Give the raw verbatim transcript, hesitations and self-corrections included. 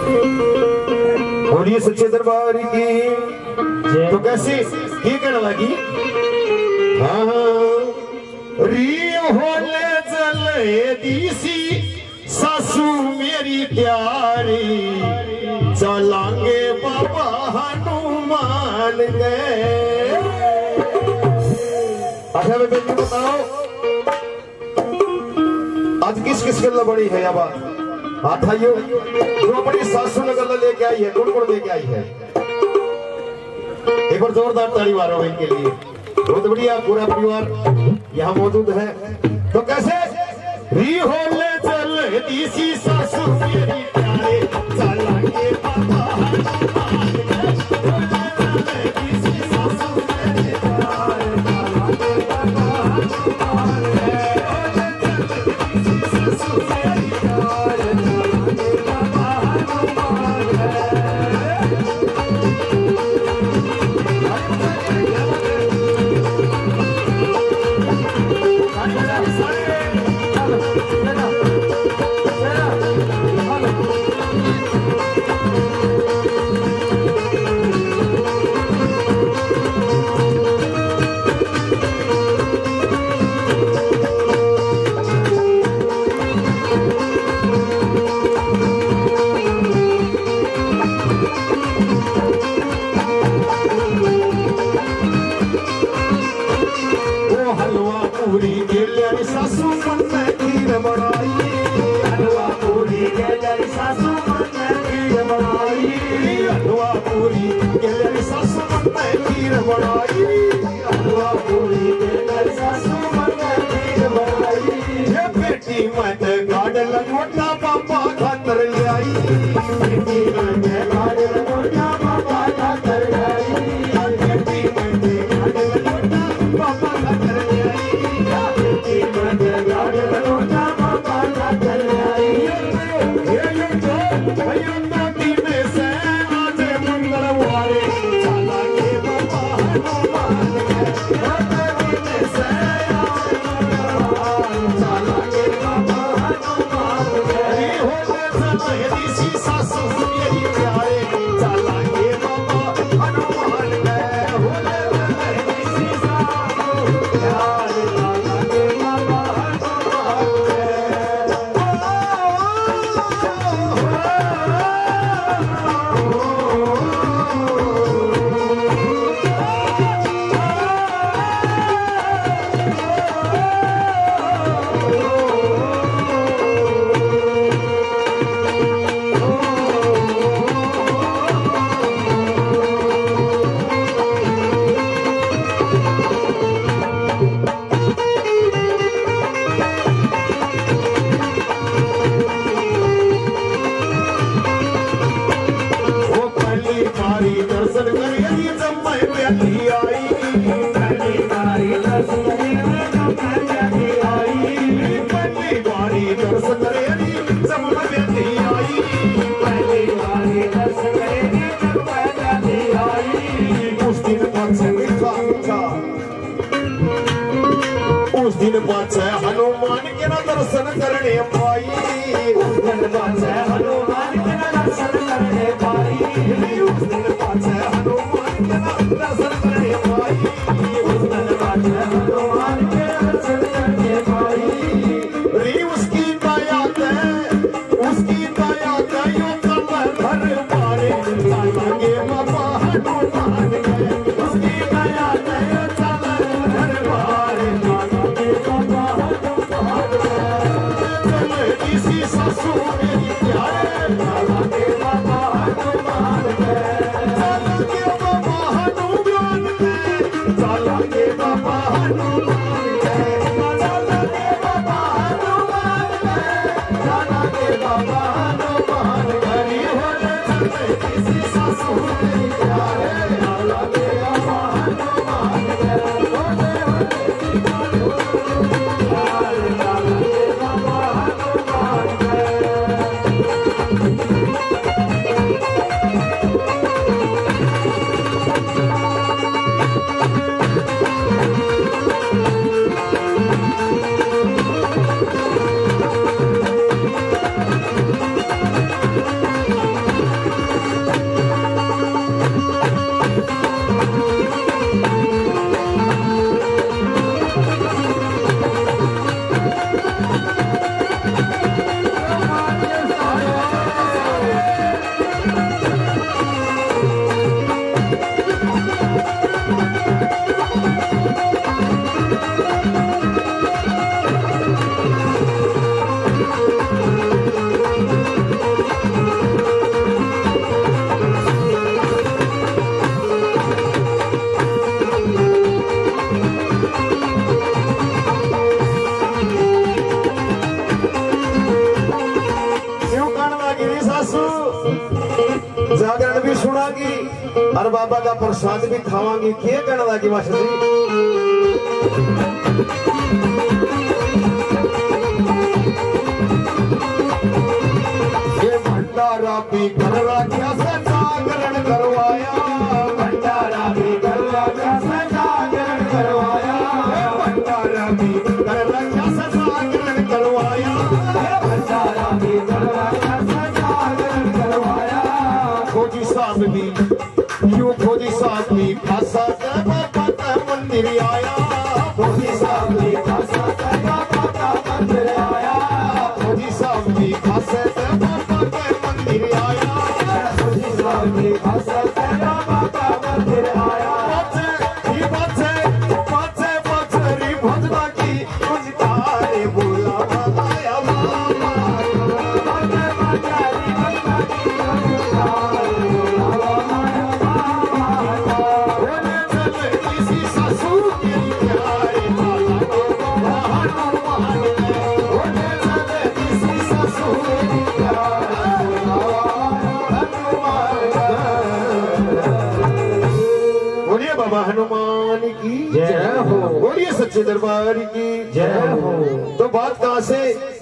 बोलिए सच्चे दरबार की। तो कैसे ये कहने लगी, हाँ री होले चले दीसी सासू मेरी प्यारी, चलांगे बाबा हनुमान गए। अच्छा मैं बेटी बताओ आज किस किस गल्ला बड़ी है या बात हाथ आइयो जो अपनी सासू ने गल्ला लेके आई है, गुड़ गुड़ लेके आई है। एक बार जोरदार ताली मारो इनके लिए। बहुत बढ़िया पूरा परिवार यहाँ मौजूद है। तो कैसे री होले चल दीसी सासू मेरी प्यारे, चलांगे बाबा हनुमान के ना दर्शन करने पाई, उस दिन पाछे हनुमान के ना दर्शन करने पाई, उस दिन पाछे हनुमान के ना दर्शन करने पाई, उस दिन पाछे हनुमान के दर्शन करने पाई। री उसकी दया है, उसकी दया है यो कमर भर मारे, चलांगे बाबा हनुमान गए। उसकी दया है यो कमर भर मारे, चलांगे बाबा सासू मेरी प्यारे, चलांगे बाबा हनुमान गए, चलांगे बाबा हनुमान गए, चलांगे बाबा हनुमान गए, चलांगे बाबा हनुमान गए, चलांगे बाबा हनुमान गए। होले चले किसी सासू मेरी प्यारे, चलांगे बाबा हनुमान गए, होले होले प्यारे, चलांगे बाबा हनुमान गए। गिरी सासू जागरण भी सुनागी और बाबा का प्रसाद भी खावांगी के कहना लगी मास्टर जी ये भंडारा भी कर राखिया से जागरण करवाया भंडारा भी कर राखिया से जागरण करवाया भंडारा भी कर राखिया से जागरण करवाया भंडारा भी कर राखिया से जागरण करवाया खोजी साहब भी यूं खोजी साहब भी खासा के बाबा का मंदिर आया खोजी साहब भी खासा के बाबा का मंदिर आया खोजी साहब भी खासा के बाबा के मंदिर आया खोजी साहब भी खासा के बाबा का मंदिर आया बच्चे ही बच्चे बच्चे बच्चे री भजना की कुछ तारे बुलावा आया मामा बच्चे बच्चे री भजना की कुछ तारे बुलावा आया मामा बोले चले किसी सासू के प्यारे माला हनुमान बोले चले किसी सासू के प्यारे बोलिए बाबा हनुमान की जय हो बोलिए सच्चे दरबार की जय हो। तो बात कहां से